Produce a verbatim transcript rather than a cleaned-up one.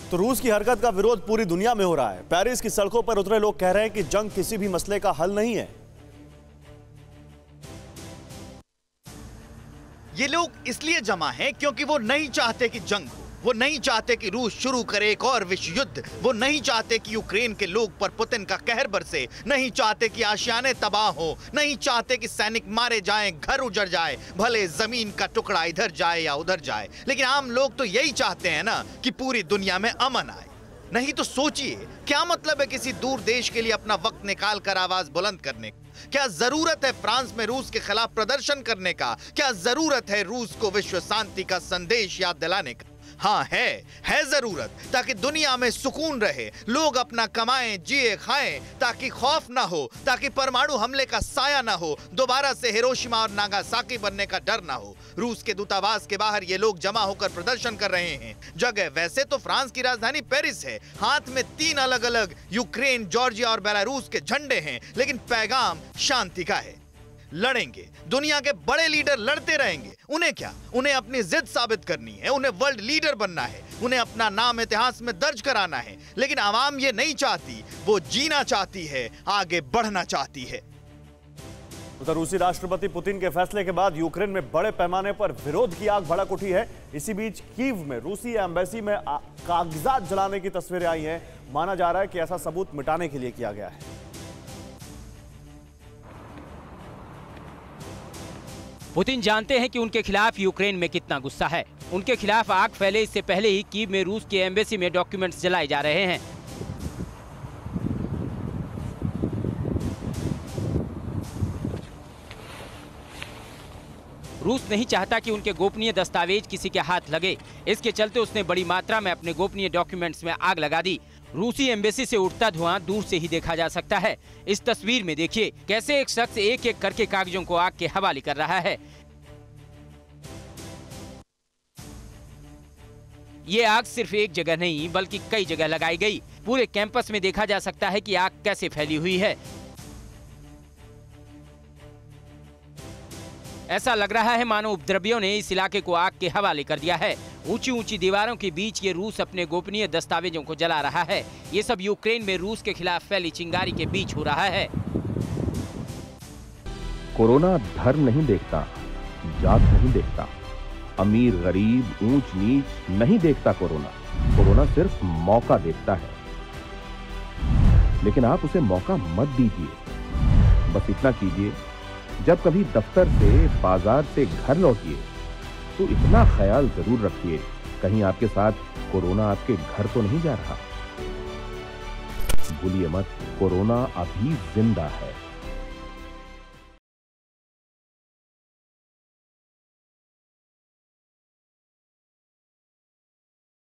तो रूस की हरकत का विरोध पूरी दुनिया में हो रहा है। पेरिस की सड़कों पर उतरे लोग कह रहे हैं कि जंग किसी भी मसले का हल नहीं है। ये लोग इसलिए जमा हैं क्योंकि वो नहीं चाहते कि जंग हो, वो नहीं चाहते कि रूस शुरू करे एक और विश्व युद्ध, वो नहीं चाहते कि यूक्रेन के लोग पर पुतिन का कहर बरसे, नहीं चाहते कि आशियाने तबाह हो, नहीं चाहते कि सैनिक मारे जाएं, घर उजड़ जाए, भले जमीन का टुकड़ा इधर जाए या उधर जाए। लेकिन आम लोग तो यही चाहते हैं ना कि पूरी दुनिया में अमन आए। नहीं तो सोचिए, क्या मतलब है किसी दूर देश के लिए अपना वक्त निकाल कर आवाज बुलंद करने? क्या जरूरत है फ्रांस में रूस के खिलाफ प्रदर्शन करने का? क्या जरूरत है रूस को विश्व शांति का संदेश याद दिलाने का? हाँ है है जरूरत, ताकि दुनिया में सुकून रहे, लोग अपना कमाएं, जिए, खाएं, ताकि खौफ ना हो, ताकि परमाणु हमले का साया ना हो, दोबारा से हिरोशिमा और नागासाकी बनने का डर ना हो। रूस के दूतावास के बाहर ये लोग जमा होकर प्रदर्शन कर रहे हैं। जगह वैसे तो फ्रांस की राजधानी पेरिस है, हाथ में तीन अलग अलग यूक्रेन, जॉर्जिया और बेलारूस के झंडे हैं, लेकिन पैगाम शांति का है। लड़ेंगे, दुनिया के बड़े लीडर लड़ते रहेंगे। उन्हें क्या, उन्हें अपनी जिद साबित करनी है, उन्हें वर्ल्ड लीडर बनना है, उन्हें अपना नाम इतिहास में दर्ज कराना है। लेकिन आवाम ये नहीं चाहती, वो जीना चाहती है, आगे बढ़ना चाहती है। उधर रूसी राष्ट्रपति पुतिन के फैसले के बाद यूक्रेन में बड़े पैमाने पर विरोध की आग भड़क उठी है। इसी बीच कीव में रूसी एम्बेसी में कागजात जलाने की तस्वीरें आई हैं। माना जा रहा है कि ऐसा सबूत मिटाने के लिए किया गया है। पुतिन जानते हैं कि उनके खिलाफ यूक्रेन में कितना गुस्सा है। उनके खिलाफ आग फैले इससे पहले ही कीव में रूस की एम्बेसी में डॉक्यूमेंट्स जलाए जा रहे हैं। रूस नहीं चाहता कि उनके गोपनीय दस्तावेज किसी के हाथ लगे। इसके चलते उसने बड़ी मात्रा में अपने गोपनीय डॉक्यूमेंट्स में आग लगा दी। रूसी एम्बेसी से उठता धुआं दूर से ही देखा जा सकता है। इस तस्वीर में देखिए कैसे एक शख्स एक एक करके कागजों को आग के हवाले कर रहा है। ये आग सिर्फ एक जगह नहीं बल्कि कई जगह लगाई गई। पूरे कैंपस में देखा जा सकता है कि आग कैसे फैली हुई है। ऐसा लग रहा है मानो उपद्रवियों ने इस इलाके को आग के हवाले कर दिया है। ऊंची ऊंची दीवारों के बीच ये रूस अपने गोपनीय दस्तावेजों को जला रहा है। ये सब यूक्रेन में रूस के खिलाफ फैली चिंगारी के बीच हो रहा है। कोरोना धर्म नहीं देखता, जात नहीं देखता, अमीर गरीब ऊंच नीच नहीं देखता। कोरोना कोरोना सिर्फ मौका देखता है, लेकिन आप उसे मौका मत दीजिए। बस इतना कीजिए, जब कभी दफ्तर से, बाजार से घर लौटिए तो इतना ख्याल जरूर रखिए कहीं आपके साथ कोरोना आपके घर तो नहीं जा रहा। भूलिए मत, कोरोना अभी जिंदा है।